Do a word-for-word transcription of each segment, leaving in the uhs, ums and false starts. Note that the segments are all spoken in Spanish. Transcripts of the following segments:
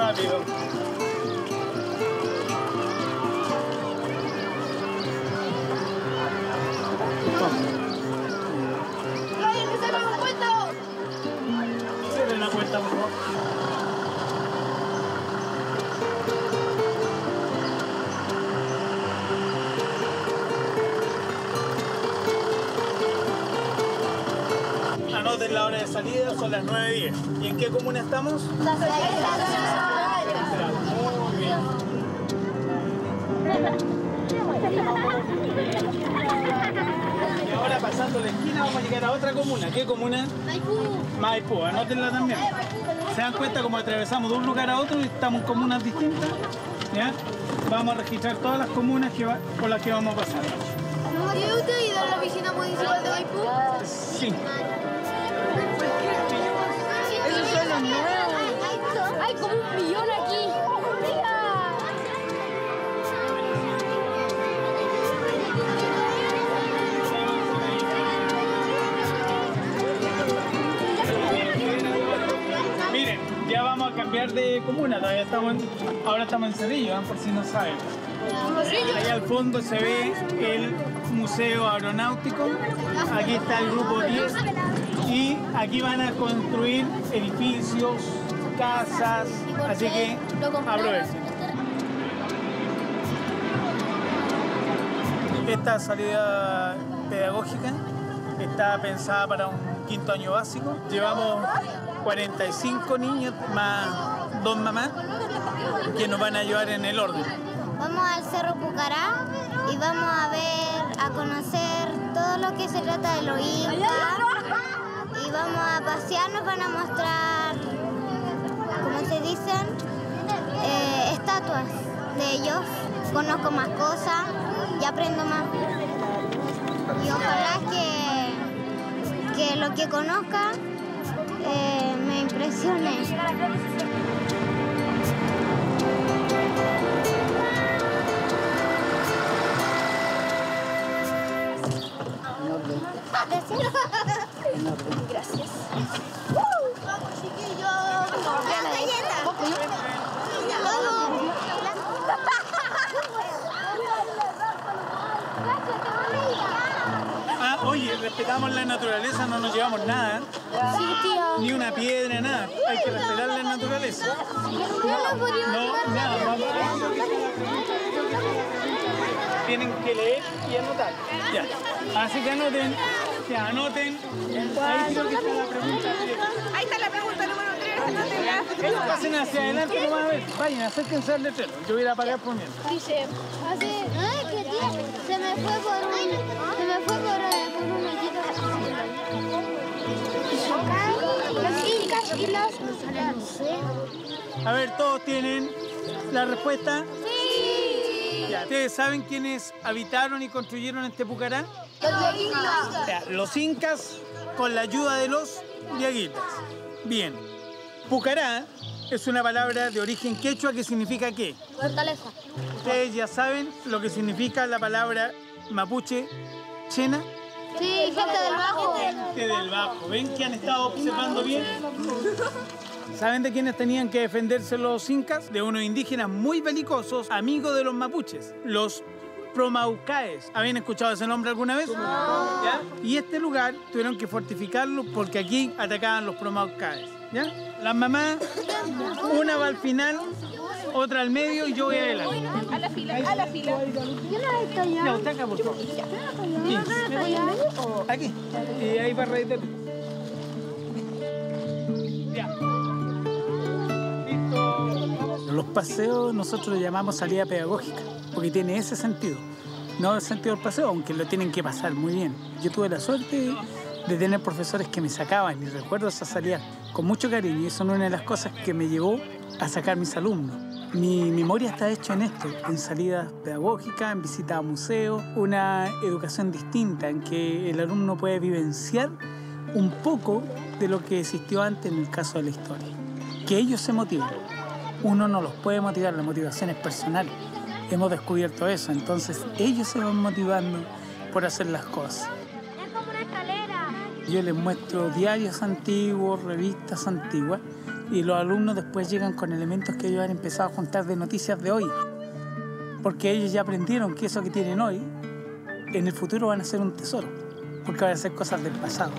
rápido. ¡Ryan, que saca un cuento! Cierren la puerta, por favor. Anoten la hora de salida, son las nueve diez. ¿Y en qué comuna estamos? La Muy bien. Y ahora pasando la esquina vamos a llegar a otra comuna. ¿Qué comuna? Maipú. Maipú, anótenla también. ¿Se dan cuenta cómo atravesamos de un lugar a otro y estamos en comunas distintas? ¿Ya? Vamos a registrar todas las comunas que va- por las que vamos a pasar. ¿Y usted ha ido a la oficina municipal de Maipú? Sí. Esos son los nuevos. Hay como un millón aquí. Miren, ya vamos a cambiar de comuna. Todavía estamos en- ahora estamos en Cerrillo, ¿eh? Por si no saben. Ahí al fondo se ve el Museo Aeronáutico. Aquí está el grupo diez. Y aquí van a construir edificios, casas. Así que aprovechen. Esta salida pedagógica está pensada para un quinto año básico. Llevamos cuarenta y cinco niños más dos mamás que nos van a ayudar en el orden. Vamos al Cerro Pucará y vamos a ver, a conocer todo lo que se trata de los incas. Y vamos a pasear, nos van a mostrar, ¿cómo se dicen? Eh, estatuas de ellos. Conozco más cosas y aprendo más. Y ojalá que, que lo que conozca eh, me impresione. Gracias. Vamos, chiquillos. Ah, oye, respetamos la naturaleza, no nos llevamos nada. Sí, tío. Ni una piedra, nada. Hay que respetar la naturaleza. No, nada, vamos. Tienen que leer y anotar. Ya. Así que anoten, ya anoten. Ahí creo que está la pregunta. Ahí está la pregunta número tres, anótenla. Pasen hacia adelante, nomás a ver. Vayan, acérquense al letrero. Yo voy a ir a pagar por mientras. Dice, hace... Ay, qué tía. Se me fue por un... Se me fue por, eh, por un hoyito. Las incas y las... No sé. A ver, ¿todos tienen la respuesta? Sí. Ya. ¿Ustedes saben quiénes habitaron y construyeron este Pucará? Los incas. Ya, los incas con la ayuda de los diaguitas. Bien. Pucará es una palabra de origen quechua que significa ¿qué? Fortaleza. Ustedes ya saben lo que significa la palabra mapuche chena. Sí, gente del bajo. Gente del Bajo. ¿Ven que han estado observando bien? ¿Saben de quiénes tenían que defenderse los incas? De unos indígenas muy belicosos, amigos de los mapuches, los promaucaes. ¿Habían escuchado ese nombre alguna vez? No. ¿Ya? Y este lugar tuvieron que fortificarlo porque aquí atacaban los promaucaes. ¿Ya? Las mamás, una va al final, otra al medio y yo voy adelante. A la fila, a la fila. Ya, usted acá, por favor. Sí. Aquí. Y ahí para reírte. Ya. Listo. Los paseos nosotros lo llamamos salida pedagógica, porque tiene ese sentido. No el sentido del paseo, aunque lo tienen que pasar muy bien. Yo tuve la suerte de tener profesores que me sacaban y recuerdo esa salida con mucho cariño y eso es una de las cosas que me llevó a sacar mis alumnos. Mi memoria está hecha en esto, en salidas pedagógicas, en visitas a museos, una educación distinta en que el alumno puede vivenciar un poco de lo que existió antes en el caso de la historia. Que ellos se motiven. Uno no los puede motivar, la motivación es personal. Hemos descubierto eso, entonces ellos se van motivando por hacer las cosas. Es como una escalera. Yo les muestro diarios antiguos, revistas antiguas, Y los alumnos después llegan con elementos que ellos han empezado a juntar de noticias de hoy. Porque ellos ya aprendieron que eso que tienen hoy, en el futuro van a ser un tesoro. Porque van a ser cosas del pasado.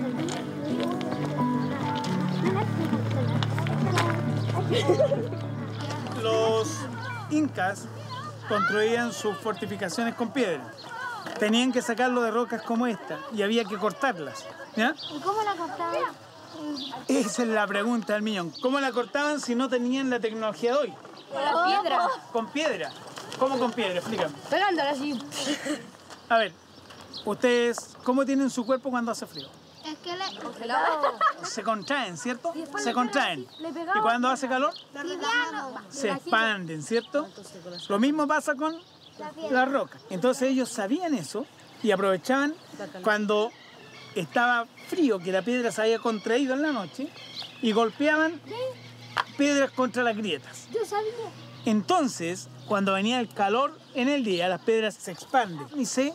Los incas construían sus fortificaciones con piedra. Tenían que sacarlo de rocas como esta y había que cortarlas. ¿Ya? ¿Y cómo la cortaban? Esa es la pregunta del millón. ¿Cómo la cortaban si no tenían la tecnología de hoy? Con la piedra. Con piedra. ¿Cómo con piedra? Explícame. Pegándola así. A ver, ustedes, ¿cómo tienen su cuerpo cuando hace frío? Es que le... Se contraen, ¿cierto? Se contraen. ¿Y cuando hace calor? Se expanden, ¿cierto? Lo mismo pasa con la roca. Entonces ellos sabían eso y aprovechaban cuando estaba frío, que la piedra se había contraído en la noche, y golpeaban piedras contra las grietas. Yo sabía. Entonces, cuando venía el calor en el día, las piedras se expanden y se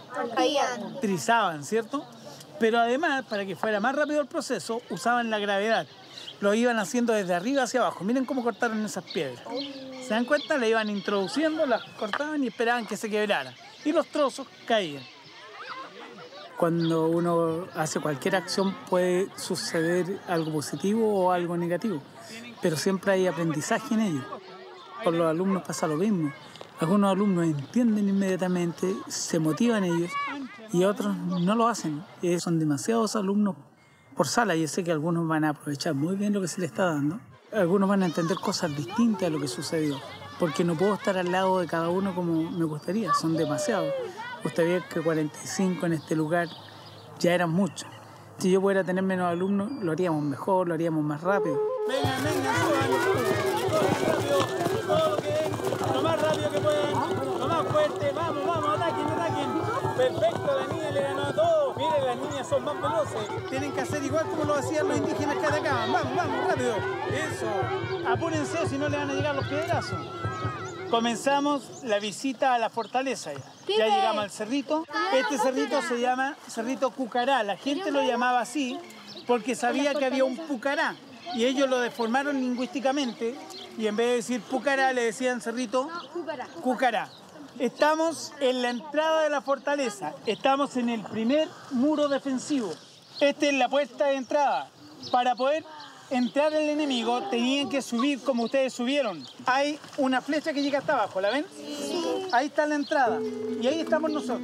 trizaban, ¿cierto? Pero además, para que fuera más rápido el proceso, usaban la gravedad. Lo iban haciendo desde arriba hacia abajo. Miren cómo cortaron esas piedras. ¿Se dan cuenta? Le iban introduciendo, las cortaban y esperaban que se quebraran. Y los trozos caían. Cuando uno hace cualquier acción puede suceder algo positivo o algo negativo. Pero siempre hay aprendizaje en ello. Con los alumnos pasa lo mismo. Algunos alumnos entienden inmediatamente, se motivan ellos y otros no lo hacen. Y son demasiados alumnos por sala. Yo sé que algunos van a aprovechar muy bien lo que se les está dando. Algunos van a entender cosas distintas a lo que sucedió. Porque no puedo estar al lado de cada uno como me gustaría. Son demasiados. Usted ve que cuarenta y cinco en este lugar ya eran muchos. Si yo pudiera tener menos alumnos, lo haríamos mejor, lo haríamos más rápido. Venga, venga, suban, todo lo que lo más rápido que puedan, lo más fuerte, vamos, vamos, ataquen, ataquen. Perfecto, la niña le ganó a todos. Miren, las niñas son más veloces. Tienen que hacer igual como lo hacían los indígenas que atacaban. Vamos, vamos, rápido. Eso. Apúrense, si no le van a llegar los piedrazos. Comenzamos la visita a la fortaleza ya. Ya llegamos al cerrito. Este cerrito se llama Cerrito Cucará. La gente lo llamaba así porque sabía que había un pucará. Y ellos lo deformaron lingüísticamente y en vez de decir pucará le decían Cerrito Cucará. Estamos en la entrada de la fortaleza. Estamos en el primer muro defensivo. Esta es la puerta de entrada. Para poder entrar el enemigo tenían que subir como ustedes subieron. Hay una flecha que llega hasta abajo, ¿la ven? Sí. Ahí está la entrada y ahí estamos nosotros.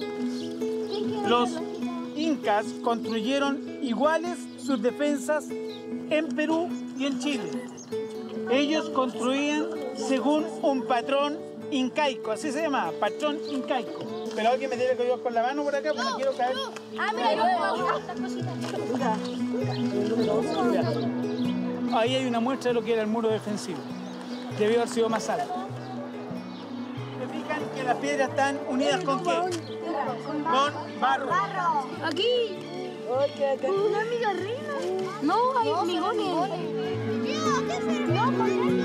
Los incas construyeron iguales sus defensas en Perú y en Chile. Ellos construían según un patrón incaico, así se llama, patrón incaico. Pero alguien me tiene que ayudar con la mano por acá porque no quiero caer. Ah, mira, Ahí hay una muestra de lo que era el muro defensivo. Debió haber sido más alto. ¿Se fijan que las piedras están unidas con qué? Con barro. Aquí. ¿Una amiga reina? No, hay hormigones. No, con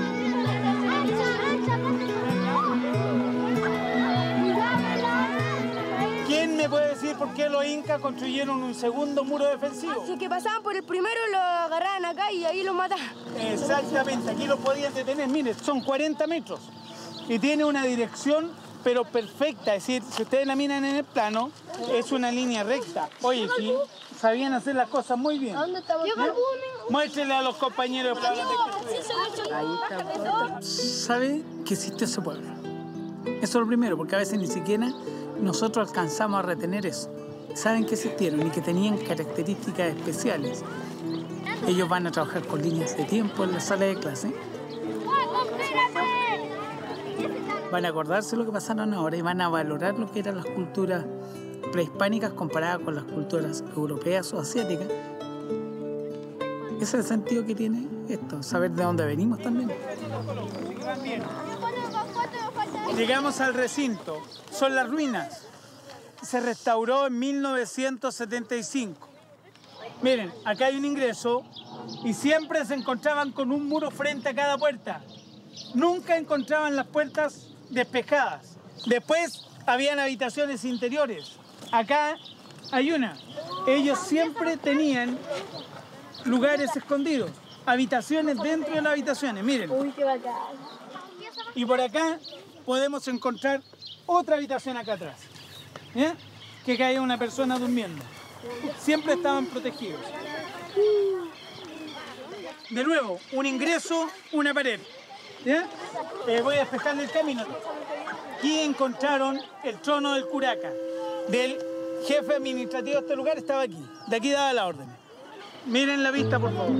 ¿Quién me puede decir por qué los incas construyeron un segundo muro defensivo? Así que pasaban por el primero, lo agarraban acá y ahí lo mataban. Exactamente, aquí lo podían detener. Miren, son cuarenta metros y tiene una dirección pero perfecta. Es decir, si ustedes la miran en el plano, es una línea recta. Oye, sí, sabían hacer las cosas muy bien. ¿Dónde está? Muéstrenle a los compañeros de plano. ¿Sabe que existe ese pueblo? Eso es lo primero, porque a veces ni siquiera nosotros alcanzamos a retener eso. Saben que existieron y que tenían características especiales. Ellos van a trabajar con líneas de tiempo en la sala de clase. Van a acordarse lo que pasaron ahora y van a valorar lo que eran las culturas prehispánicas comparadas con las culturas europeas o asiáticas. Ese es el sentido que tiene esto, saber de dónde venimos también. Llegamos al recinto, son las ruinas. Se restauró en mil novecientos setenta y cinco. Miren, acá hay un ingreso y siempre se encontraban con un muro frente a cada puerta. Nunca encontraban las puertas despejadas. Después habían habitaciones interiores. Acá hay una. Ellos siempre tenían lugares escondidos. habitaciones dentro de las habitaciones, miren. Uy, qué bacán. Y por acá podemos encontrar otra habitación acá atrás, ¿ya? Que acá hay una persona durmiendo. Siempre estaban protegidos. De nuevo, un ingreso, una pared, ¿ya? Eh, voy a despejarle el camino. Aquí encontraron el trono del curaca, del jefe administrativo de este lugar, estaba aquí. De aquí daba la orden. Miren la vista, por favor.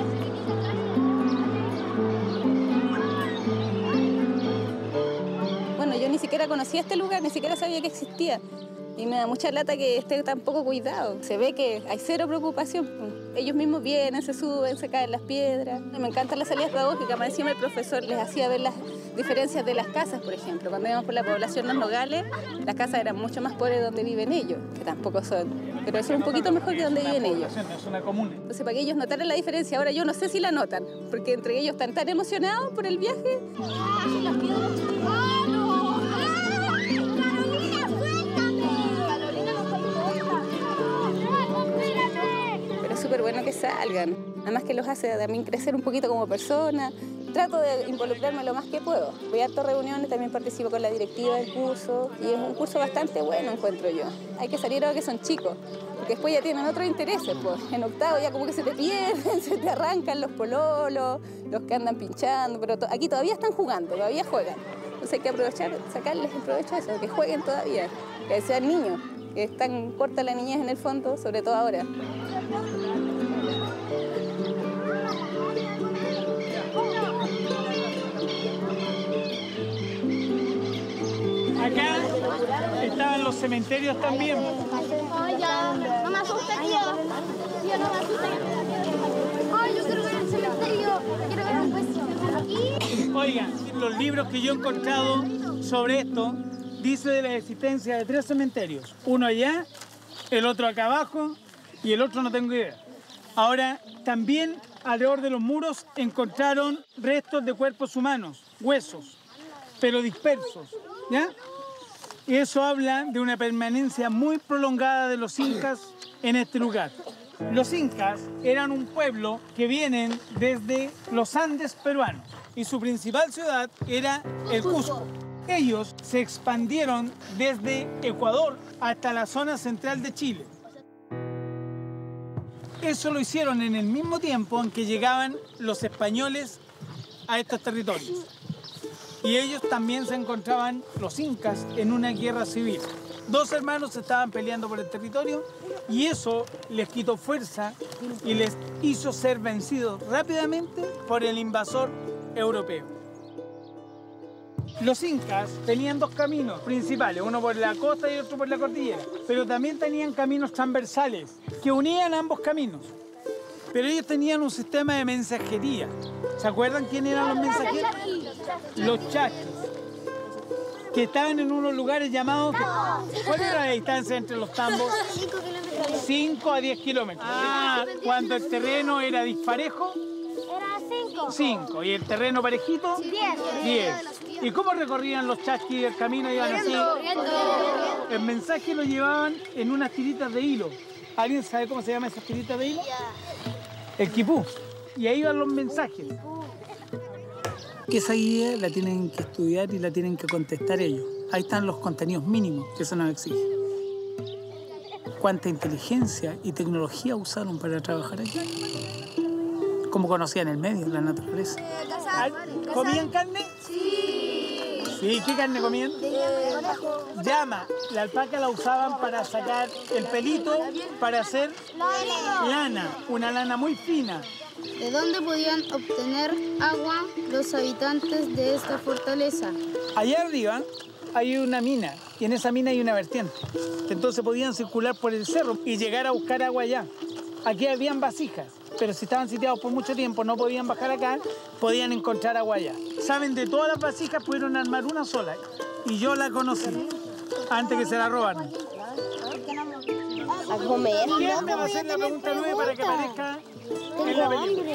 Bueno, yo ni siquiera conocía este lugar, ni siquiera sabía que existía. Y me da mucha lata que esté tan poco cuidado. Se ve que hay cero preocupación. Ellos mismos vienen, se suben, se caen las piedras. Me encantan las salidas pedagógicas. Más encima el profesor les hacía ver las diferencias de las casas, por ejemplo. Cuando íbamos por la población Los Nogales, las casas eran mucho más pobres de donde viven ellos, que tampoco son. Pero eso es un poquito mejor que donde viven ellos. Es una comuna. Entonces, para que ellos notaran la diferencia, ahora yo no sé si la notan, porque entre ellos están tan emocionados por el viaje. Pero es súper bueno que salgan, además que los hace también crecer un poquito como persona. Trato de involucrarme lo más que puedo. Voy a hartas reuniones, también participo con la directiva del curso y es un curso bastante bueno, encuentro yo. Hay que salir ahora que son chicos, porque después ya tienen otros intereses, pues. En octavo ya como que se te pierden, se te arrancan los pololos, los que andan pinchando, pero to aquí todavía están jugando, todavía juegan. Entonces hay que aprovechar, sacarles el provecho de eso, que jueguen todavía, que sean niños, que es tan corta la niñez en el fondo, sobre todo ahora. Acá estaban los cementerios también. Ay, ya. No me asusta, tío. Tío, no me asusta. Ay, yo quiero ver el cementerio. Quiero ver un hueso. Aquí. Oigan, los libros que yo he encontrado sobre esto dice de la existencia de tres cementerios. Uno allá, el otro acá abajo y el otro no tengo idea. Ahora, también alrededor de los muros encontraron restos de cuerpos humanos, huesos, pero dispersos, ¿ya? Y eso habla de una permanencia muy prolongada de los incas en este lugar. Los incas eran un pueblo que vienen desde los Andes peruanos y su principal ciudad era el Cusco. Ellos se expandieron desde Ecuador hasta la zona central de Chile. Eso lo hicieron en el mismo tiempo en que llegaban los españoles a estos territorios. Y ellos también se encontraban, los incas, en una guerra civil. Dos hermanos estaban peleando por el territorio y eso les quitó fuerza y les hizo ser vencidos rápidamente por el invasor europeo. Los incas tenían dos caminos principales, uno por la costa y otro por la cordillera, pero también tenían caminos transversales que unían ambos caminos. Pero ellos tenían un sistema de mensajería. ¿Se acuerdan quién eran los mensajeros? Los chaquis, que estaban en unos lugares llamados... ¿Cuál era la distancia entre los tambos? cinco a diez kilómetros. Ah, cuando el terreno era disparejo. Era cinco. cinco. ¿Y el terreno parejito? diez. ¿Y cómo recorrían los chasquis el camino? Iban así. El mensaje lo llevaban en unas tiritas de hilo. ¿Alguien sabe cómo se llama esas tiritas de hilo? El quipú. Y ahí van los mensajes. Esa guía la tienen que estudiar y la tienen que contestar ellos. Ahí están los contenidos mínimos que se nos exige. Cuánta inteligencia y tecnología usaron para trabajar aquí. Cómo conocían el medio, la naturaleza. ¿Comían carne? Sí. ¿Sí? ¿Qué carne comían? Llama. La alpaca la usaban para sacar el pelito para hacer lana, una lana muy fina. ¿De dónde podían obtener agua los habitantes de esta fortaleza? Allá arriba hay una mina y en esa mina hay una vertiente. Entonces podían circular por el cerro y llegar a buscar agua allá. Aquí habían vasijas, pero si estaban sitiados por mucho tiempo, no podían bajar acá, podían encontrar agua allá. Saben, de todas las vasijas pudieron armar una sola y yo la conocí antes que se la robaran. A comer. ¿Quién me va a hacer la pregunta nueve para que aparezca en la película?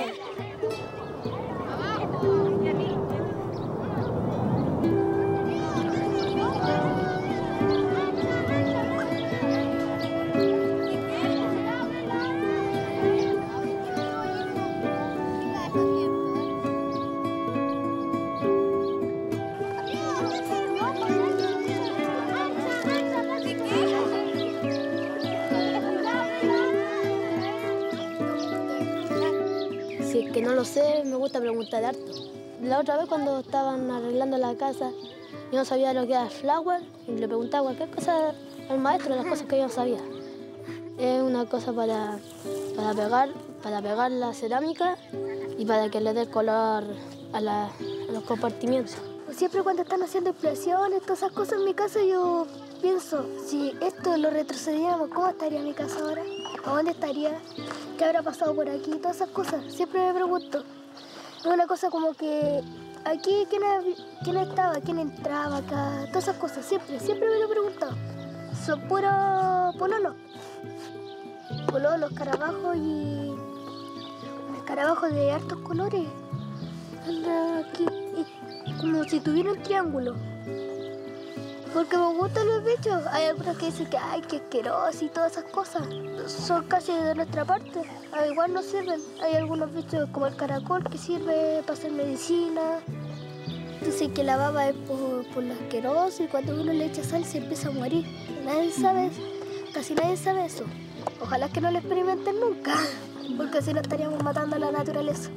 que no lo sé, me gusta preguntar harto. La otra vez cuando estaban arreglando la casa, yo no sabía lo que era flower y le preguntaba cualquier cosa al maestro, las cosas que yo no sabía. Es una cosa para, para, pegar, para pegar la cerámica y para que le dé color a, la, a los compartimientos. Siempre cuando están haciendo explosiones, todas esas cosas en mi casa, yo pienso, si esto lo retrocediéramos, ¿cómo estaría mi casa ahora? ¿A dónde estaría? ¿Qué habrá pasado por aquí? Todas esas cosas, siempre me pregunto. Es una cosa como que aquí, ¿quién, quién estaba? ¿Quién entraba acá? Todas esas cosas, siempre, siempre me lo he preguntado. Son puros pololos. Pololos, escarabajos y... escarabajos de hartos colores. Anda aquí, como si tuviera un triángulo. Porque me gustan los bichos. Hay algunos que dicen que ay, que asqueroso y todas esas cosas. Son casi de nuestra parte. Ah, igual no sirven. Hay algunos bichos como el caracol que sirve para hacer medicina. Dicen que la baba es por, por lo asqueroso y cuando uno le echa sal se empieza a morir. Nadie sabe eso. Casi nadie sabe eso. Ojalá que no lo experimenten nunca, porque si no estaríamos matando a la naturaleza.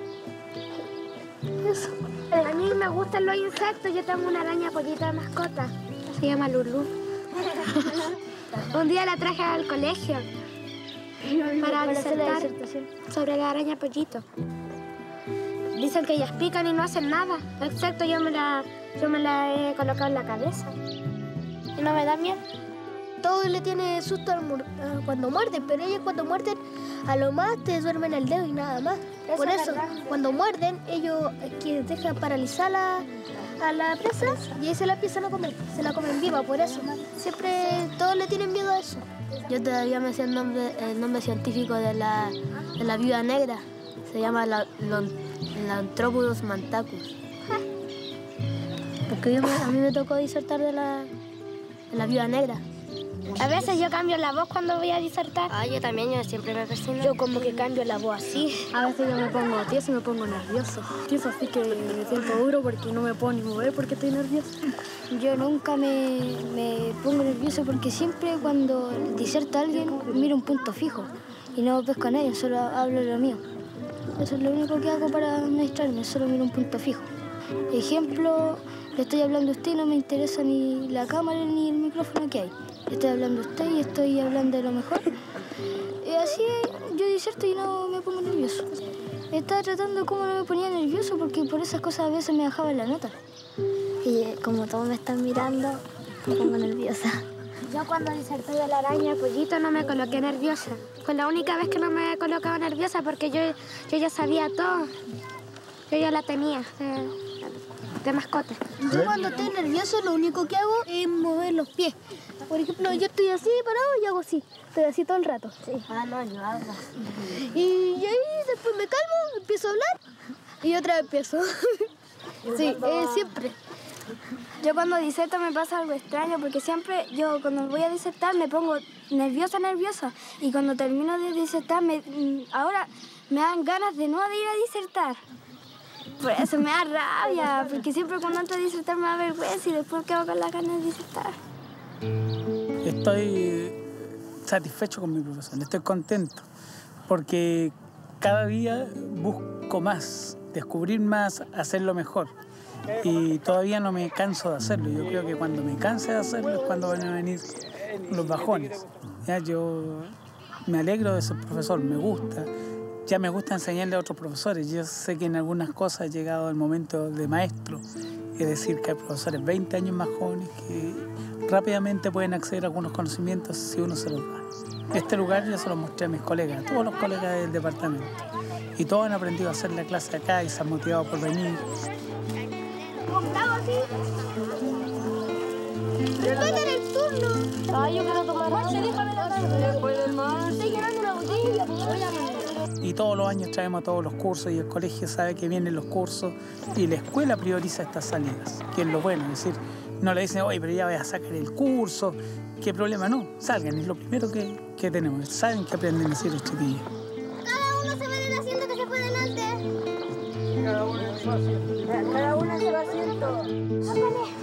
Eso. A mí me gustan los insectos. Yo tengo una araña pollita de mascota. Se llama Lulú. Un día la traje al colegio para disertar sobre la araña pollito. Dicen que ellas pican y no hacen nada. Excepto yo me la, yo me la he colocado en la cabeza. Y no me da miedo. Todos le tienen susto al mur cuando muerden, pero ellos cuando muerden a lo más te duermen el dedo y nada más. Eso por eso, cuando muerden, ellos que dejan paralizar la, a la presa y ahí se la empiezan a comer, se la comen viva, por eso. Siempre todos le tienen miedo a eso. Yo todavía me sé el nombre, el nombre científico de la, de la viuda negra. Se llama la, Lanthropus mantacus. Porque yo me, a mí me tocó disertar de la, de la viuda negra. A veces yo cambio la voz cuando voy a disertar. Ah, yo también, yo siempre me persino. Yo como que cambio la voz así. A veces yo me pongo tieso y me pongo nervioso. Tieso así que me siento duro porque no me puedo ni mover porque estoy nervioso. Yo nunca me, me pongo nervioso porque siempre cuando diserta a alguien miro un punto fijo y no pesco a nadie, solo hablo lo mío. Eso es lo único que hago para no distraerme, solo miro un punto fijo. Ejemplo, le estoy hablando a usted y no me interesa ni la cámara ni el micrófono que hay. Le estoy hablando a usted y estoy hablando de lo mejor. Y así yo diserto y no me pongo nervioso. Estaba tratando cómo no me ponía nervioso porque por esas cosas a veces me bajaban la nota. Y como todos me están mirando, me pongo nerviosa. Yo cuando diserté de la araña pollito no me coloqué nerviosa. Fue la única vez que no me he colocado nerviosa porque yo, yo ya sabía todo. Yo ya la tenía de, de mascota. Yo cuando estoy nervioso lo único que hago es mover los pies. Por ejemplo, yo estoy así parado y hago así. Estoy así todo el rato. Sí. Ah, no, yo hago así. Y, y ahí después me calmo, empiezo a hablar y otra vez empiezo. Sí, eh, siempre. Yo cuando diserto me pasa algo extraño porque siempre yo cuando voy a disertar me pongo nerviosa, nerviosa. Y cuando termino de disertar, me, ahora me dan ganas de nuevo de ir a disertar. Por eso me da rabia, porque siempre cuando entro a disertar me da vergüenza y después quedo con las ganas de disertar. Estoy satisfecho con mi profesor, estoy contento, porque cada día busco más, descubrir más, hacerlo mejor. Y todavía no me canso de hacerlo. Yo creo que cuando me canse de hacerlo es cuando van a venir los bajones. ¿Ya? Yo me alegro de ser profesor, me gusta. Ya me gusta enseñarle a otros profesores. Yo sé que en algunas cosas ha llegado el momento de maestro. Es decir, que hay profesores veinte años más jóvenes que rápidamente pueden acceder a algunos conocimientos si uno se los da. Este lugar yo se lo mostré a mis colegas, a todos los colegas del departamento. Y todos han aprendido a hacer la clase acá y se han motivado por venir. ¡Respeten el turno! Ay, yo quiero tomar leche, déjame la tarde. Después del mar. Estoy llenando una botella, pues voy a... Y todos los años traemos todos los cursos y el colegio sabe que vienen los cursos y la escuela prioriza estas salidas, que es lo bueno. Es decir, no le dicen, oye, pero ya voy a sacar el curso. ¿Qué problema? No, salgan, es lo primero que, que tenemos. Saben que aprenden a decir los chiquillos. Cada uno se va en el asiento que se fue delante. Cada uno en su asiento. Cada uno en su asiento.